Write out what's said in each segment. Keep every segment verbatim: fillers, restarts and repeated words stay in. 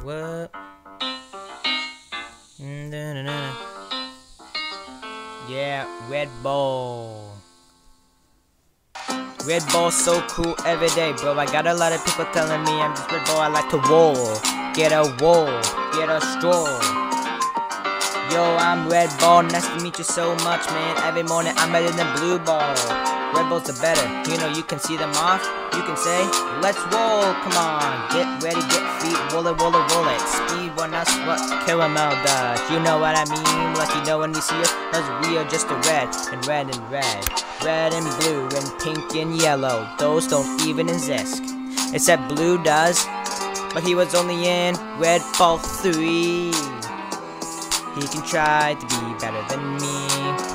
What? Yeah, Red Bull. Red Bull's so cool every day, bro. I got a lot of people telling me I'm just Red Bull. I like to roll, get a roll, get a stroll. Yo, I'm Red Bull. Nice to meet you so much, man. Every morning I'm better than Blue Ball. Red Bulls are better. You know, you can see them off. You can say, let's roll. Come on, get ready, get feet. Roll it, roll it, roll it. Speed one, that's what caramel does. You know what I mean? Like you know when you see us, cause we are just a red and red and red. Red and blue and pink and yellow. Those don't even exist. Except blue does. But he was only in Red Bull three. He can try to be better than me,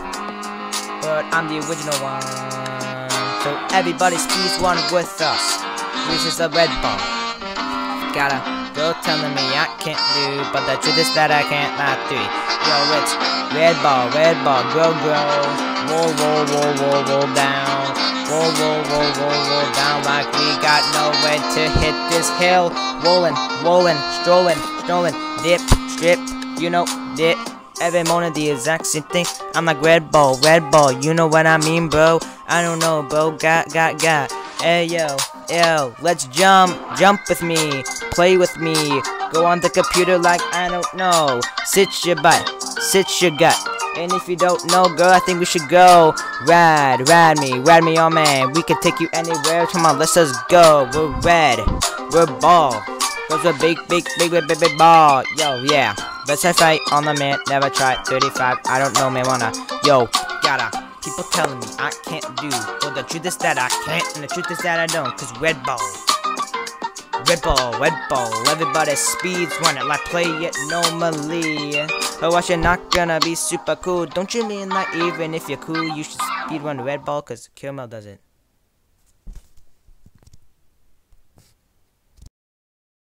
but I'm the original one. So everybody speeds one with us. This is a Red Bull. Got a girl telling me I can't do, but the truth is that I can't lie to you. Yo, it's Red Bull, Red Bull, grow, grow. Roll, roll, roll, roll, roll down. Roll, roll, roll, roll, roll down like we got nowhere to hit this hill. Rolling, rolling, strolling, strolling, dip, strip. You know, dip. Every morning the exact same thing. I'm like Red Bull, Red Bull. You know what I mean, bro? I don't know, bro. Got, got, got. Hey, yo, yo. Let's jump, jump with me, play with me. Go on the computer like I don't know. Sit your butt, sit your gut. And if you don't know, girl, I think we should go. Ride, ride me, ride me, oh man. We can take you anywhere. Come on, let's just go. We're red, we're ball. Those are big, big, big, big, big, big ball. Yo, yeah. Best I fight on the man, never tried. thirty-five, I don't know, man, wanna. Yo, gotta. People telling me I can't do, but the truth is that I can't, and the truth is that I don't. Cause Red Bull, Red Bull, Red Bull. Everybody speeds run it like play it normally. Oh, I should not gonna be super cool. Don't you mean like even if you're cool, you should speed run Red Bull? Cause Caramel does it.